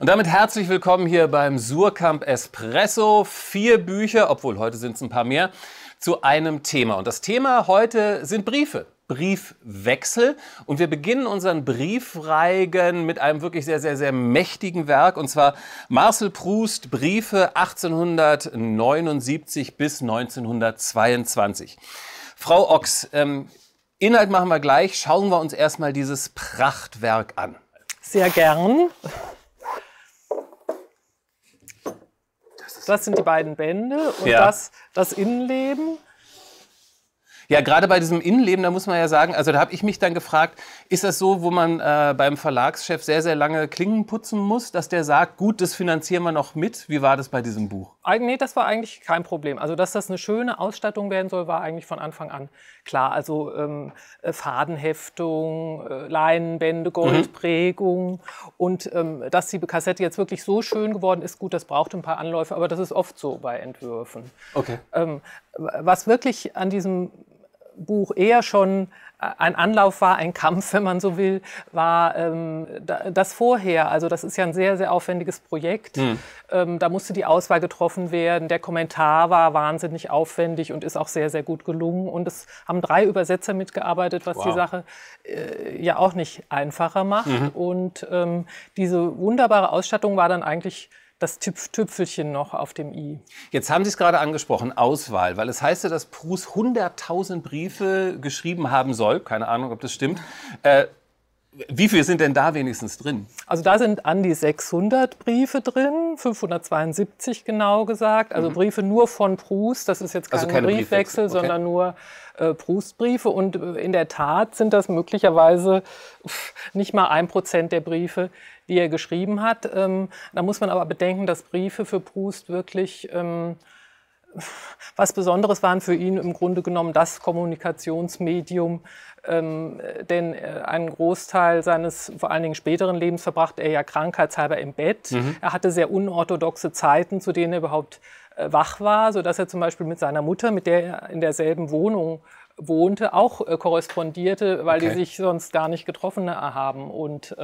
Und damit herzlich willkommen hier beim Suhrkamp Espresso. 4 Bücher, obwohl heute sind es ein paar mehr, zu einem Thema. Und das Thema heute sind Briefe. Briefwechsel. Und wir beginnen unseren Briefreigen mit einem wirklich sehr, sehr, sehr mächtigen Werk. Und zwar Marcel Proust, Briefe 1879 bis 1922. Frau Ochs, Inhalt machen wir gleich. Schauen wir uns erstmal dieses Prachtwerk an. Sehr gern. Das sind die beiden Bände und Ja. das Innenleben. Ja, gerade bei diesem Innenleben, da muss man ja sagen, also da habe ich mich dann gefragt, ist das so, wo man beim Verlagschef sehr, sehr lange Klingen putzen muss, dass der sagt, gut, das finanzieren wir noch mit? Wie war das bei diesem Buch? Nee, das war eigentlich kein Problem. Also, dass das eine schöne Ausstattung werden soll, war eigentlich von Anfang an klar. Also Fadenheftung, Leinenbände, Goldprägung und dass die Kassette jetzt wirklich so schön geworden ist, gut, das braucht ein paar Anläufe, aber das ist oft so bei Entwürfen. Okay. Was wirklich an diesem Buch eher schon ein Anlauf war, ein Kampf, wenn man so will, war das vorher. Also das ist ja ein sehr, sehr aufwendiges Projekt. Da musste die Auswahl getroffen werden. Der Kommentar war wahnsinnig aufwendig und ist auch sehr, sehr gut gelungen. Und es haben 3 Übersetzer mitgearbeitet, was die Sache ja auch nicht einfacher macht. Und diese wunderbare Ausstattung war dann eigentlich das Tüpfelchen noch auf dem i. Jetzt haben Sie es gerade angesprochen, Auswahl, weil es heißt ja, dass Proust 100.000 Briefe geschrieben haben soll. Keine Ahnung, ob das stimmt. Wie viele sind denn da wenigstens drin? Also da sind an die 600 Briefe drin, 572 genau gesagt. Also Briefe nur von Proust, das ist jetzt kein keine Briefwechsel, okay, sondern nur Proust-Briefe. Und in der Tat sind das möglicherweise nicht mal 1% der Briefe, die er geschrieben hat. Da muss man aber bedenken, dass Briefe für Proust wirklich was Besonderes waren, für ihn im Grunde genommen das Kommunikationsmedium, denn einen Großteil seines vor allen Dingen späteren Lebens verbrachte er ja krankheitshalber im Bett. Er hatte sehr unorthodoxe Zeiten, zu denen er überhaupt wach war, sodass er zum Beispiel mit seiner Mutter, mit der er in derselben Wohnung wohnte, auch korrespondierte, weil die sich sonst gar nicht getroffen haben. Und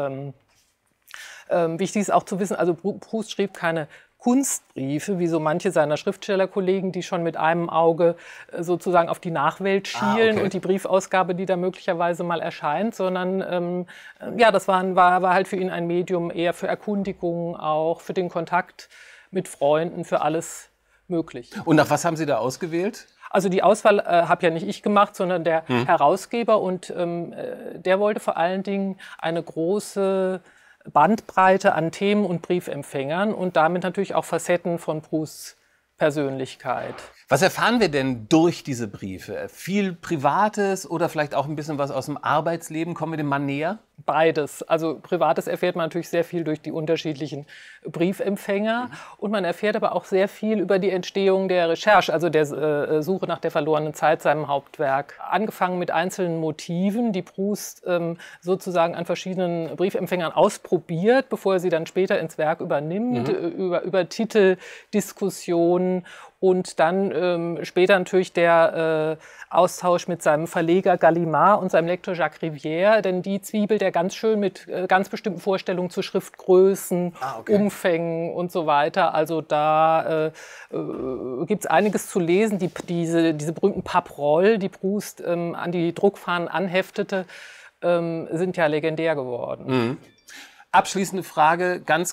wichtig ist auch zu wissen, also Proust schrieb keine Kunstbriefe, wie so manche seiner Schriftstellerkollegen, die schon mit einem Auge sozusagen auf die Nachwelt schielen und die Briefausgabe, die da möglicherweise mal erscheint, sondern ja, das war halt für ihn ein Medium eher für Erkundigungen, auch für den Kontakt mit Freunden, für alles möglich. Und nach was haben Sie da ausgewählt? Also die Auswahl habe ja nicht ich gemacht, sondern der Herausgeber, und der wollte vor allen Dingen eine große Bandbreite an Themen und Briefempfängern und damit natürlich auch Facetten von Prousts Persönlichkeit. Was erfahren wir denn durch diese Briefe? Viel Privates oder vielleicht auch ein bisschen was aus dem Arbeitsleben? Kommen wir dem Mann näher? Beides. Also Privates erfährt man natürlich sehr viel durch die unterschiedlichen Briefempfänger und man erfährt aber auch sehr viel über die Entstehung der Recherche, also der Suche nach der verlorenen Zeit, seinem Hauptwerk. Angefangen mit einzelnen Motiven, die Proust sozusagen an verschiedenen Briefempfängern ausprobiert, bevor er sie dann später ins Werk übernimmt, über Titeldiskussionen. Und dann später natürlich der Austausch mit seinem Verleger Gallimard und seinem Lektor Jacques Rivière, denn die zwiebelt er ganz schön mit ganz bestimmten Vorstellungen zu Schriftgrößen, Umfängen und so weiter. Also da gibt es einiges zu lesen. Diese berühmten Paperolles, die Proust an die Druckfahnen anheftete, sind ja legendär geworden. Abschließende Frage, ganz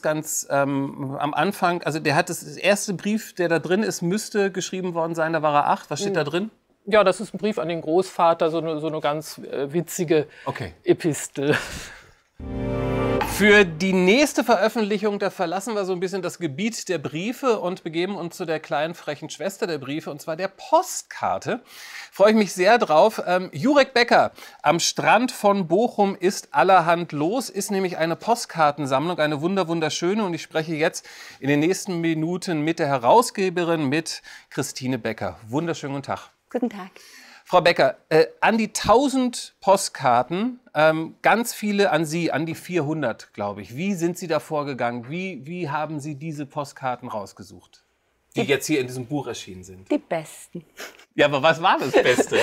am Anfang. Also der hat das erste Brief, der da drin ist, müsste geschrieben worden sein. Da war er 8. Was steht da drin? Ja, das ist ein Brief an den Großvater, so eine ganz witzige Epistel. Für die nächste Veröffentlichung, da verlassen wir so ein bisschen das Gebiet der Briefe und begeben uns zu der kleinen frechen Schwester der Briefe, und zwar der Postkarte. Freue ich mich sehr drauf. Jurek Becker am Strand von Bochum ist allerhand los, ist nämlich eine Postkartensammlung, eine wunderschöne, und ich spreche jetzt in den nächsten Minuten mit der Herausgeberin, mit Christine Becker. Wunderschönen guten Tag. Guten Tag. Frau Becker, an die 1000 Postkarten, ganz viele an Sie, an die 400, glaube ich. Wie sind Sie da vorgegangen? Wie haben Sie diese Postkarten rausgesucht? die jetzt hier in diesem Buch erschienen sind? Die besten. Ja, aber was war das Beste?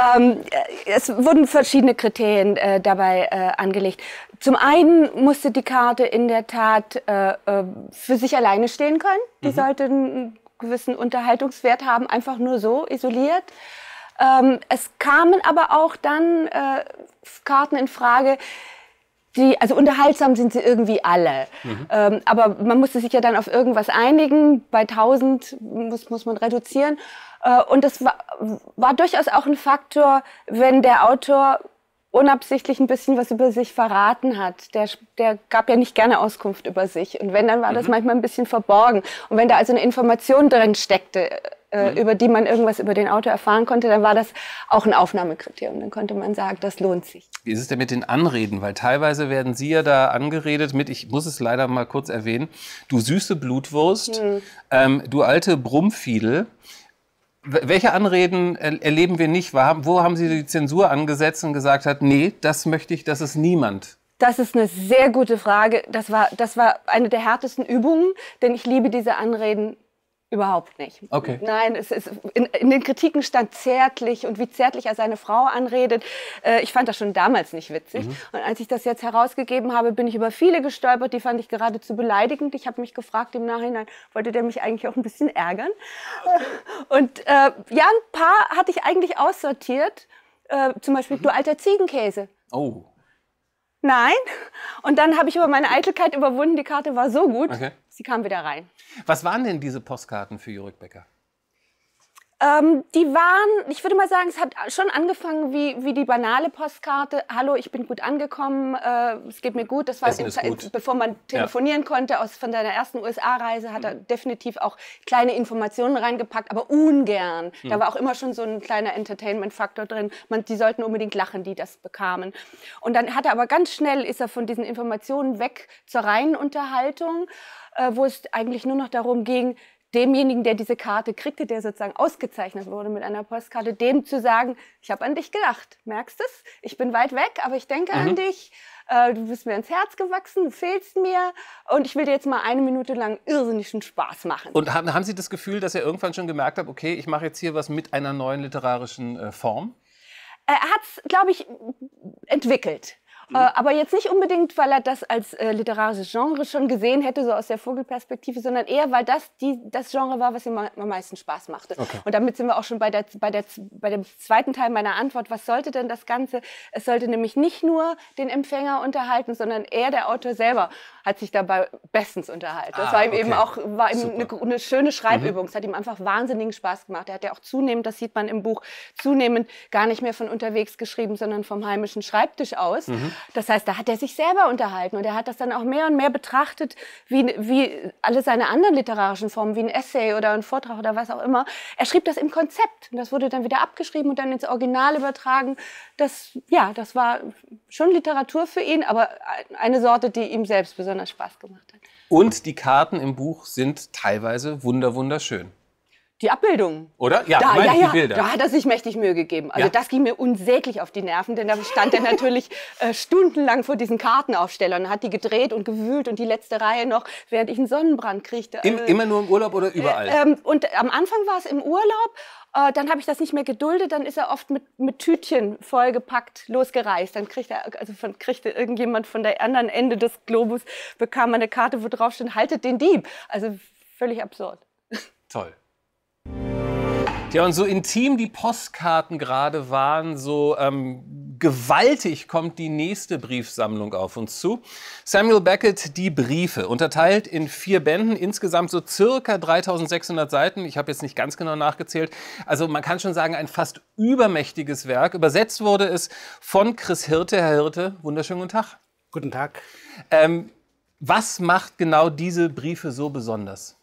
Es wurden verschiedene Kriterien dabei angelegt. Zum einen musste die Karte in der Tat für sich alleine stehen können. Die sollte einen gewissen Unterhaltungswert haben, einfach nur so isoliert. Es kamen aber auch dann Karten in Frage, also unterhaltsam sind sie irgendwie alle. Aber man musste sich ja dann auf irgendwas einigen. Bei 1000 muss man reduzieren. Und das war durchaus auch ein Faktor, wenn der Autor unabsichtlich ein bisschen was über sich verraten hat. Der gab ja nicht gerne Auskunft über sich. Und wenn, dann war das manchmal ein bisschen verborgen. Und wenn da also eine Information drin steckte, über die man irgendwas über den Autor erfahren konnte, dann war das auch ein Aufnahmekriterium. Dann konnte man sagen, das lohnt sich. Wie ist es denn mit den Anreden? Weil teilweise werden Sie ja da angeredet mit, ich muss es leider mal kurz erwähnen, du süße Blutwurst, du alte Brummfiedel. Welche Anreden erleben wir nicht? Wo haben Sie die Zensur angesetzt und gesagt hat, nee, das möchte ich, das ist niemand? Das ist eine sehr gute Frage. Das war eine der härtesten Übungen, denn ich liebe diese Anreden überhaupt nicht. Okay. Nein, in den Kritiken stand zärtlich und wie zärtlich er seine Frau anredet. Ich fand das schon damals nicht witzig. Und als ich das jetzt herausgegeben habe, bin ich über viele gestolpert, die fand ich geradezu beleidigend. Ich habe mich gefragt im Nachhinein, wollte der mich eigentlich auch ein bisschen ärgern? Okay. Und ja, ein paar hatte ich eigentlich aussortiert. Zum Beispiel, du alter Ziegenkäse. Oh. Nein. Und dann habe ich aber meine Eitelkeit überwunden. Die Karte war so gut, sie kam wieder rein. Was waren denn diese Postkarten für Jurek Becker? Die waren, ich würde mal sagen, es hat schon angefangen wie die banale Postkarte. Hallo, ich bin gut angekommen, es geht mir gut. Das war bevor man telefonieren konnte. Von seiner ersten USA-Reise hat er definitiv auch kleine Informationen reingepackt, aber ungern. Da war auch immer schon so ein kleiner Entertainment-Faktor drin. Die sollten unbedingt lachen, die das bekamen. Und dann hat er aber ganz schnell, ist er von diesen Informationen weg zur reinen Unterhaltung, wo es eigentlich nur noch darum ging, demjenigen, der diese Karte kriegte, der sozusagen ausgezeichnet wurde mit einer Postkarte, dem zu sagen, ich habe an dich gedacht, merkst du es? Ich bin weit weg, aber ich denke an dich, du bist mir ins Herz gewachsen, du fehlst mir und ich will dir jetzt mal 1 Minute lang irrsinnigen Spaß machen. Und haben Sie das Gefühl, dass er irgendwann schon gemerkt hat, okay, ich mache jetzt hier was mit einer neuen literarischen Form? Er hat es, glaube ich, entwickelt. Aber jetzt nicht unbedingt, weil er das als literarisches Genre schon gesehen hätte, so aus der Vogelperspektive, sondern eher, weil das Genre war, was ihm am meisten Spaß machte. Okay. Und damit sind wir auch schon bei dem zweiten Teil meiner Antwort. Was sollte denn das Ganze? Es sollte nämlich nicht nur den Empfänger unterhalten, sondern er, der Autor selber, hat sich dabei bestens unterhalten. Das war ihm eben auch eine schöne Schreibübung. Es hat ihm einfach wahnsinnigen Spaß gemacht. Er hat ja auch zunehmend, das sieht man im Buch, zunehmend gar nicht mehr von unterwegs geschrieben, sondern vom heimischen Schreibtisch aus. Das heißt, da hat er sich selber unterhalten und er hat das dann auch mehr und mehr betrachtet, wie alle seine anderen literarischen Formen, wie ein Essay oder ein Vortrag oder was auch immer. Er schrieb das im Konzept und das wurde dann wieder abgeschrieben und dann ins Original übertragen. Das war schon Literatur für ihn, aber eine Sorte, die ihm selbst besonders Spaß gemacht hat. Und die Karten im Buch sind teilweise wunderschön. Die Abbildungen. Oder? Ja, die Bilder. Da hat er sich mächtig Mühe gegeben. Also das ging mir unsäglich auf die Nerven, denn da stand er natürlich stundenlang vor diesen Kartenaufstellern, hat die gedreht und gewühlt und die letzte Reihe noch, während ich einen Sonnenbrand kriegte. Immer nur im Urlaub oder überall? Und am Anfang war es im Urlaub. Dann habe ich das nicht mehr geduldet, dann ist er oft mit Tütchen vollgepackt losgereist. Dann kriegte irgendjemand von der anderen Ende des Globus, bekam eine Karte, wo drauf stand, haltet den Dieb. Also völlig absurd. Toll. Ja, und so intim die Postkarten gerade waren, so gewaltig kommt die nächste Briefsammlung auf uns zu. Samuel Beckett, die Briefe, unterteilt in 4 Bänden, insgesamt so circa 3600 Seiten. Ich habe jetzt nicht ganz genau nachgezählt. Also man kann schon sagen, ein fast übermächtiges Werk. Übersetzt wurde es von Chris Hirte. Herr Hirte, wunderschönen guten Tag. Guten Tag. Was macht genau diese Briefe so besonders?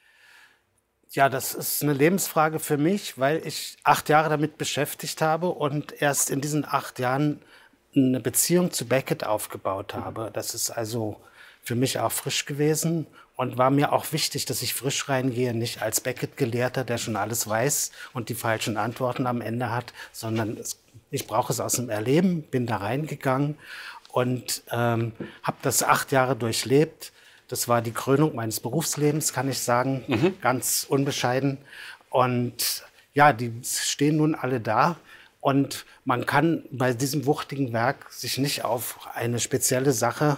Ja, das ist eine Lebensfrage für mich, weil ich 8 Jahre damit beschäftigt habe und erst in diesen 8 Jahren eine Beziehung zu Beckett aufgebaut habe. Das ist also für mich auch frisch gewesen und war mir auch wichtig, dass ich frisch reingehe, nicht als Beckett-Gelehrter, der schon alles weiß und die falschen Antworten am Ende hat, sondern ich brauche es aus dem Erleben, bin da reingegangen und habe das 8 Jahre durchlebt. Das war die Krönung meines Berufslebens, kann ich sagen, ganz unbescheiden. Und ja, die stehen nun alle da. Und man kann bei diesem wuchtigen Werk sich nicht auf eine spezielle Sache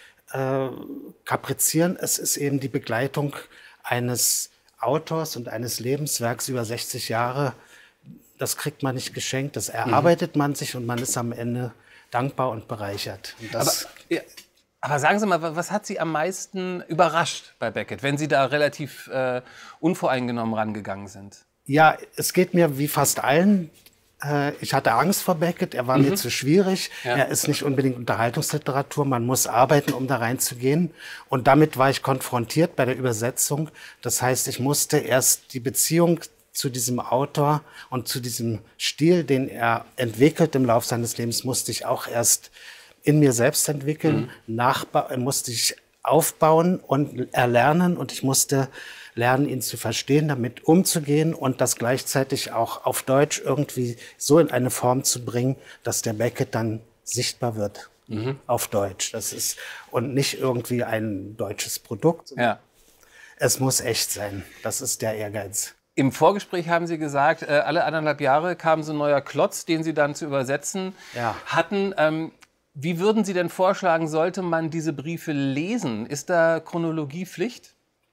kaprizieren. Es ist eben die Begleitung eines Autors und eines Lebenswerks über 60 Jahre. Das kriegt man nicht geschenkt, das erarbeitet man sich und man ist am Ende dankbar und bereichert. Und das aber sagen Sie mal, was hat Sie am meisten überrascht bei Beckett, wenn Sie da relativ unvoreingenommen rangegangen sind? Ja, es geht mir wie fast allen. Ich hatte Angst vor Beckett, er war mir zu schwierig. Ja. Er ist nicht unbedingt Unterhaltungsliteratur, man muss arbeiten, um da reinzugehen. Und damit war ich konfrontiert bei der Übersetzung. Das heißt, ich musste erst die Beziehung zu diesem Autor und zu diesem Stil, den er entwickelt im Laufe seines Lebens, musste ich auch erst in mir selbst entwickeln, musste ich aufbauen und erlernen und ich musste lernen, ihn zu verstehen, damit umzugehen und das gleichzeitig auch auf Deutsch irgendwie so in eine Form zu bringen, dass der Beckett dann sichtbar wird auf Deutsch. Das ist und nicht irgendwie ein deutsches Produkt. Ja. Es muss echt sein. Das ist der Ehrgeiz. Im Vorgespräch haben Sie gesagt, alle 1,5 Jahre kam so ein neuer Klotz, den Sie dann zu übersetzen hatten. Wie würden Sie denn vorschlagen, sollte man diese Briefe lesen? Ist da Chronologie Pflicht?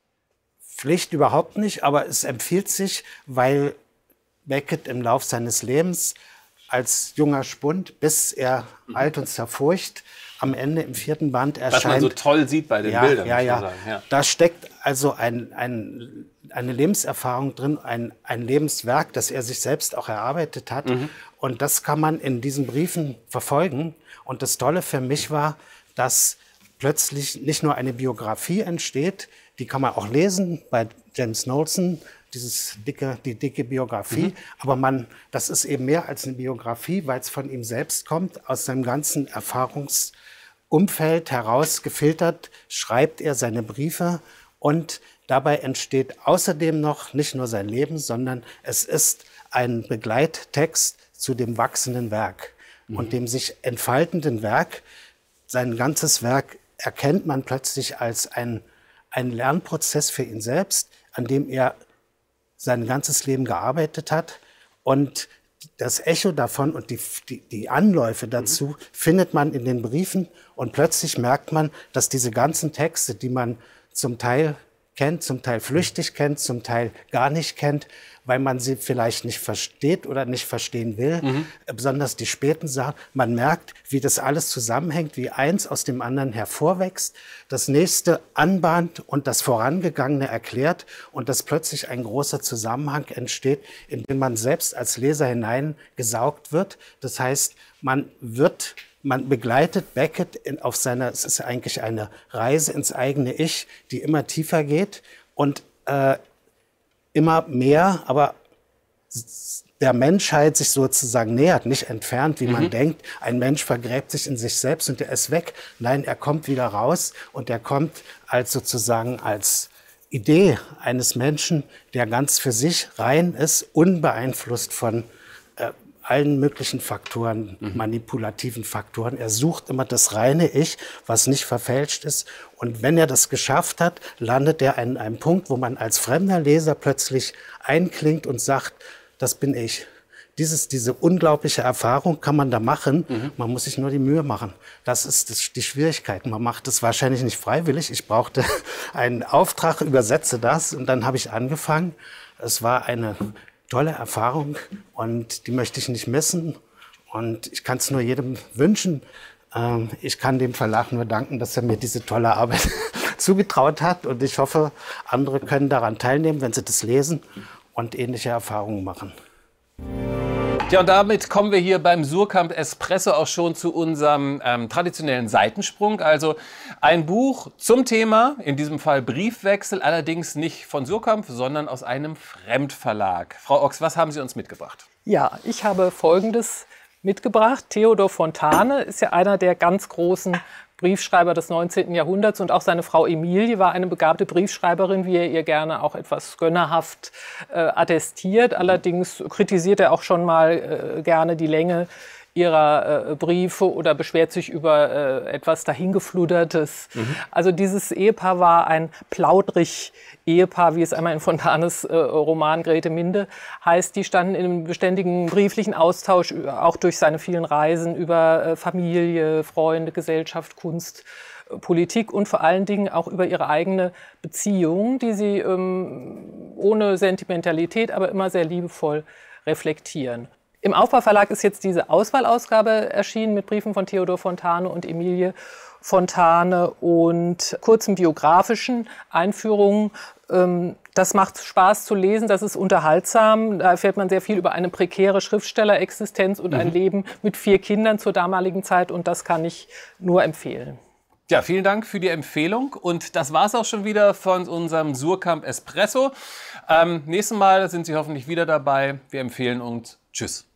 Pflicht überhaupt nicht, aber es empfiehlt sich, weil Beckett im Lauf seines Lebens als junger Spund, bis er alt und zerfurcht, am Ende im 4. Band erscheint. Was man so toll sieht bei den Bildern. Muss man sagen. Ja. Da steckt also eine Lebenserfahrung drin, ein Lebenswerk, das er sich selbst auch erarbeitet hat. Und das kann man in diesen Briefen verfolgen. Und das Tolle für mich war, dass plötzlich nicht nur eine Biografie entsteht, die kann man auch lesen bei James Knowlson, die dicke Biografie. Aber das ist eben mehr als eine Biografie, weil es von ihm selbst kommt, aus seinem ganzen Erfahrungsumfeld heraus gefiltert, schreibt er seine Briefe und dabei entsteht außerdem noch nicht nur sein Leben, sondern es ist ein Begleittext zu dem wachsenden Werk und dem sich entfaltenden Werk. Sein ganzes Werk erkennt man plötzlich als ein Lernprozess für ihn selbst, an dem er sein ganzes Leben gearbeitet hat. Und das Echo davon und die Anläufe dazu findet man in den Briefen. Und plötzlich merkt man, dass diese ganzen Texte, die man zum Teil kennt, zum Teil flüchtig kennt, zum Teil gar nicht kennt, weil man sie vielleicht nicht versteht oder nicht verstehen will, besonders die späten Sachen. Man merkt, wie das alles zusammenhängt, wie eins aus dem anderen hervorwächst, das nächste anbahnt und das Vorangegangene erklärt und dass plötzlich ein großer Zusammenhang entsteht, in den man selbst als Leser hineingesaugt wird. Das heißt, man begleitet Beckett es ist eigentlich eine Reise ins eigene Ich, die immer tiefer geht und immer mehr, aber der Menschheit sich sozusagen nähert, nicht entfernt, wie man denkt. Ein Mensch vergräbt sich in sich selbst und er ist weg. Nein, er kommt wieder raus und er kommt als Idee eines Menschen, der ganz für sich rein ist, unbeeinflusst von allen möglichen Faktoren, manipulativen Faktoren. Er sucht immer das reine Ich, was nicht verfälscht ist. Und wenn er das geschafft hat, landet er an einem Punkt, wo man als fremder Leser plötzlich einklingt und sagt, das bin ich. Diese unglaubliche Erfahrung kann man da machen. Man muss sich nur die Mühe machen. Das ist die Schwierigkeit. Man macht es wahrscheinlich nicht freiwillig. Ich brauchte einen Auftrag, übersetze das. Und dann habe ich angefangen. Es war eine tolle Erfahrung und die möchte ich nicht missen. Und ich kann es nur jedem wünschen. Ich kann dem Verlag nur danken, dass er mir diese tolle Arbeit zugetraut hat. Und ich hoffe, andere können daran teilnehmen, wenn sie das lesen und ähnliche Erfahrungen machen. Ja, und damit kommen wir hier beim Suhrkamp Espresso auch schon zu unserem traditionellen Seitensprung. Also ein Buch zum Thema, in diesem Fall Briefwechsel, allerdings nicht von Suhrkamp, sondern aus einem Fremdverlag. Frau Ochs, was haben Sie uns mitgebracht? Ja, ich habe Folgendes mitgebracht. Theodor Fontane ist ja einer der ganz großen Briefschreiber des 19. Jahrhunderts und auch seine Frau Emilie war eine begabte Briefschreiberin, wie er ihr gerne auch etwas gönnerhaft attestiert. Allerdings kritisiert er auch schon mal gerne die Länge ihrer Briefe oder beschwert sich über etwas Dahingefluddertes. Also dieses Ehepaar war ein plaudrig Ehepaar, wie es einmal in Fontanes Roman Grete Minde heißt. Die standen in einem beständigen brieflichen Austausch, auch durch seine vielen Reisen, über Familie, Freunde, Gesellschaft, Kunst, Politik und vor allen Dingen auch über ihre eigene Beziehung, die sie ohne Sentimentalität, aber immer sehr liebevoll reflektieren. Im Aufbau-Verlag ist jetzt diese Auswahlausgabe erschienen mit Briefen von Theodor Fontane und Emilie Fontane und kurzen biografischen Einführungen. Das macht Spaß zu lesen, das ist unterhaltsam. Da erfährt man sehr viel über eine prekäre Schriftstellerexistenz und ein Leben mit 4 Kindern zur damaligen Zeit und das kann ich nur empfehlen. Ja, vielen Dank für die Empfehlung. Und das war's auch schon wieder von unserem Suhrkamp Espresso. Nächstes Mal sind Sie hoffentlich wieder dabei. Wir empfehlen uns. Tschüss.